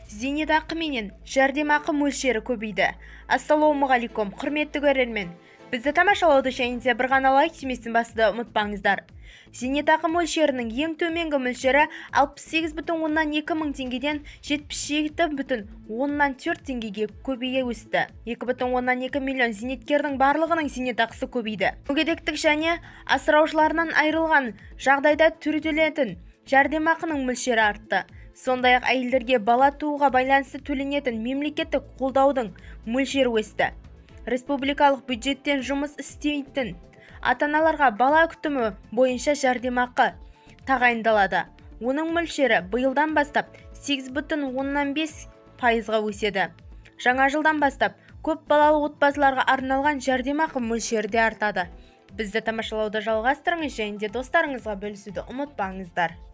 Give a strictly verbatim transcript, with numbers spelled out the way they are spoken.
Зейнетақы менен жәрдемақы мөлшері көбейді. Ассалаумағалейкум, құрметті көрермен. Бізді тамашалауды және де бір ғана лайк тимесін басты ұмытпаңыздар. Зейнетақы мөлшерінің ең төменгі мөлшері алпыс сегіз бүтін оннан екі мың теңгеден жетпіс жеті бүтін оннан төрт теңгеге көбейе өсті. екі бүтін оннан екі миллион зейнеткердің барлығының зейнетақысы көбейді. Мүгедектік және асыраушыларынан айырылған жағдайда төленетін жәрдемақының мөлшері артты. Сондай-ақ әйелдерге бала тууға байланысты төленетін мемлекеттік қолдаудың мөлшері өсті. Республикалық бюджеттен жұмыс істейтін ата-аналарға бала күтімі бойынша жәрдемақы тағайындалады. Оның мөлшері биылдан бастап сегіз бүтін оннан бес пайызға өседі. Жаңа жылдан бастап көп балалы отбасыларға арналған жәрдемақы мөлшері де артады. Бізді тамашалауды жалғастырыңыз және де достарыңызға бөлісуді ұмытпаңыздар.